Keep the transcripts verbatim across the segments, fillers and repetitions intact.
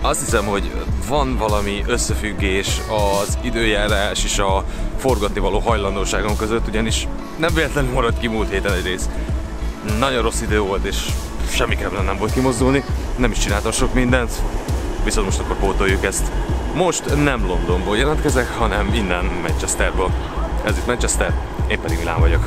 Azt hiszem, hogy van valami összefüggés az időjárás és a forgatni való hajlandóságom között, ugyanis nem véletlenül maradt ki múlt héten egy rész. Nagyon rossz idő volt, és semmiképpen nem volt kimozdulni, nem is csináltam sok mindent, viszont most akkor pótoljuk ezt. Most nem Londonból jelentkezek, hanem innen Manchesterből. Ez itt Manchester, én pedig Milán vagyok.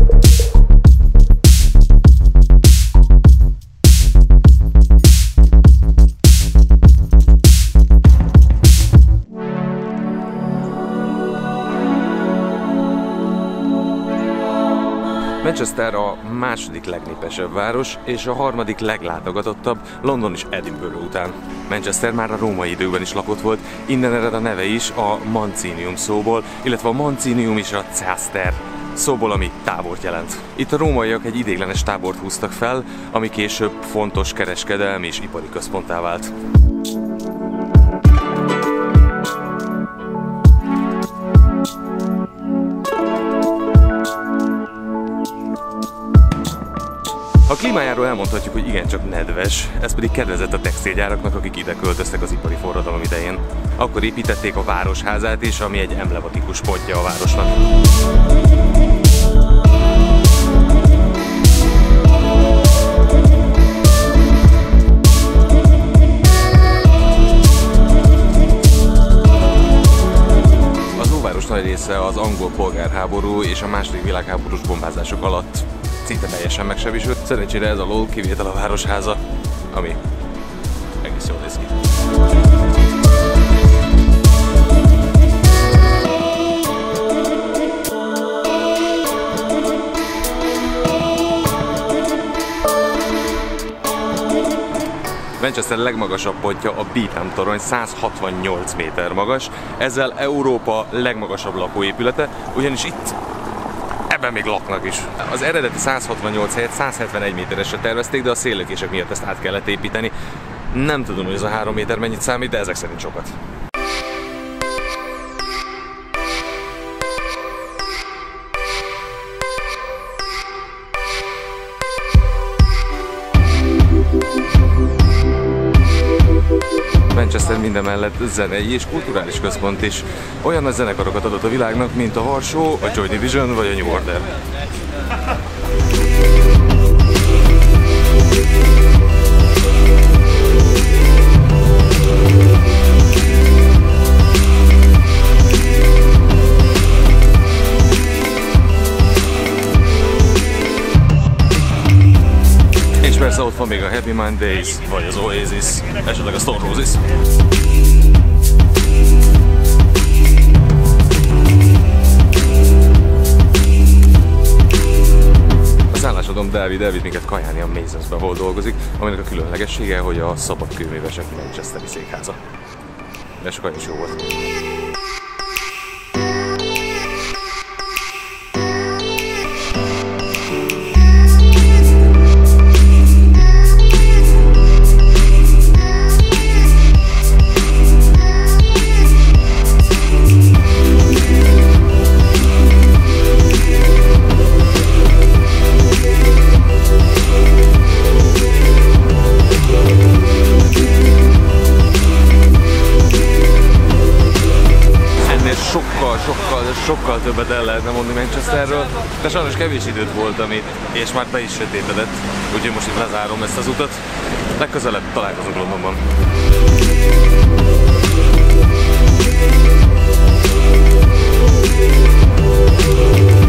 Manchester a második legnépesebb város, és a harmadik leglátogatottabb, London és Edinburgh után. Manchester már a római időkben is lakott volt, innen ered a neve is a mancinium szóból, illetve a mancinium is a caster szóból, ami tábort jelent. Itt a rómaiak egy ideiglenes tábort húztak fel, ami később fontos kereskedelmi és ipari központtá vált. A klímájáról elmondhatjuk, hogy igencsak nedves, ez pedig kedvezett a textilgyáraknak, akik ide költöztek az ipari forradalom idején. Akkor építették a városházát is, ami egy emblematikus pontja a városnak. Az óváros nagy része az angol polgárháború és a második világháborús bombázások alatt szinte teljesen megsebesült. Szerencsére ez alól kivétel a városháza, ami egész jól néz ki. Manchester legmagasabb pontja a Beetham torony, száz hatvannyolc méter magas, ezzel Európa legmagasabb lakóépülete, ugyanis itt ebben még laknak is. Az eredeti száz hatvannyolc helyett száz hetvenegy méteresre tervezték, de a széllökések miatt ezt át kellett építeni. Nem tudom, hogy ez a három méter mennyit számít, de ezek szerint sokat. Manchester mindemellett zenei és kulturális központ is. Olyan nagy zenekarokat adott a világnak, mint a Varsó, a Joy Division vagy a New Order. És persze ott van még a Happy Mondays, vagy az Oasis, esetleg a Stone Roses. A szállásodom Dávid, Dávid minket kajálni a Masonsbe, ahol dolgozik, aminek a különlegessége, hogy a szabadkőművesek manchesteri székháza. És a kaja is jó volt. Sokkal, sokkal, sokkal többet el lehetne mondani Manchesterről, de sajnos kevés időt voltam itt, és már be is sötétedett, úgyhogy most itt lezárom ezt az utat. Legközelebb találkozunk Londonban.